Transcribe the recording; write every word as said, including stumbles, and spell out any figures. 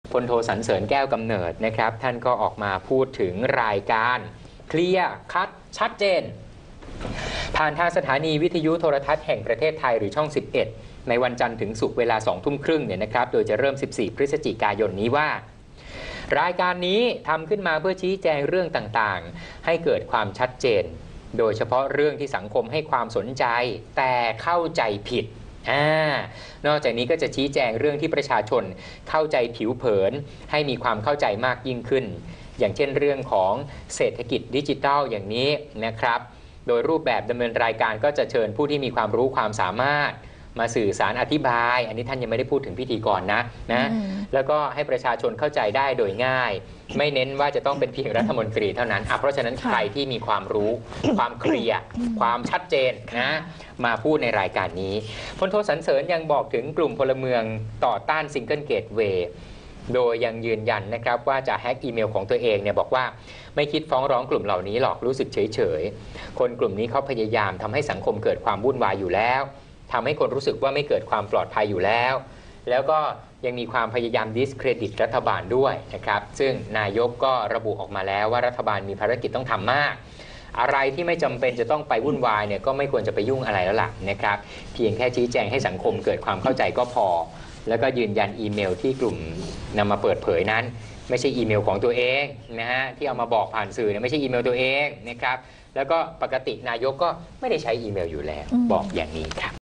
พลโทสรรเสริญแก้วกำเนิดนะครับท่านก็ออกมาพูดถึงรายการเคลียร์คัดชัดเจนผ่านทางสถานีวิทยุโทรทัศน์แห่งประเทศไทยหรือช่องสิบเอ็ดในวันจันทร์ถึงศุกร์เวลาสองทุ่มครึ่งเนี่ยนะครับโดยจะเริ่มสิบสี่พฤศจิกายนนี้ว่ารายการนี้ทำขึ้นมาเพื่อชี้แจงเรื่องต่างๆให้เกิดความชัดเจนโดยเฉพาะเรื่องที่สังคมให้ความสนใจแต่เข้าใจผิดอ่านอกจากนี้ก็จะชี้แจงเรื่องที่ประชาชนเข้าใจผิวเผินให้มีความเข้าใจมากยิ่งขึ้นอย่างเช่นเรื่องของเศรษฐกิจดิจิทัลอย่างนี้นะครับโดยรูปแบบดำเนินรายการก็จะเชิญผู้ที่มีความรู้ความสามารถมาสื่อสารอธิบายอันนี้ท่านยังไม่ได้พูดถึงพิธีกรนะนะแล้วก็ให้ประชาชนเข้าใจได้โดยง่ายไม่เน้นว่าจะต้องเป็นเพียงรัฐมนตรีเท่านั้นเพราะฉะนั้นใครที่มีความรู้ความเคลียร์ความชัดเจนนะมาพูดในรายการนี้พลโทสรรเสริญยังบอกถึงกลุ่มพลเมืองต่อต้านซิงเกิลเกตเวย์โดยยังยืนยันนะครับว่าจะแฮ็กอีเมลของตัวเองเนี่ยบอกว่าไม่คิดฟ้องร้องกลุ่มเหล่านี้หรอกรู้สึกเฉยๆคนกลุ่มนี้เขาพยายามทำให้สังคมเกิดความวุ่นวายอยู่แล้วทำให้คนรู้สึกว่าไม่เกิดความปลอดภัยอยู่แล้วแล้วก็ยังมีความพยายามดิสเครดิตรัฐบาลด้วยนะครับซึ่งนายกก็ระบุออกมาแล้วว่ารัฐบาลมีภารกิจต้องทำมากอะไรที่ไม่จำเป็นจะต้องไปวุ่นวายเนี่ยก็ไม่ควรจะไปยุ่งอะไรแล้วล่ะนะครับเพียงแค่ชี้แจงให้สังคมเกิดความเข้าใจก็พอแล้วก็ยืนยันอีเมลที่กลุ่มนำมาเปิดเผยนั้นไม่ใช่อีเมลของตัวเองนะฮะที่เอามาบอกผ่านสื่อเนี่ยไม่ใช่อีเมลตัวเองนะครับแล้วก็ปกตินายกก็ไม่ได้ใช้อีเมลอยู่แล้วบอกอย่างนี้ครับ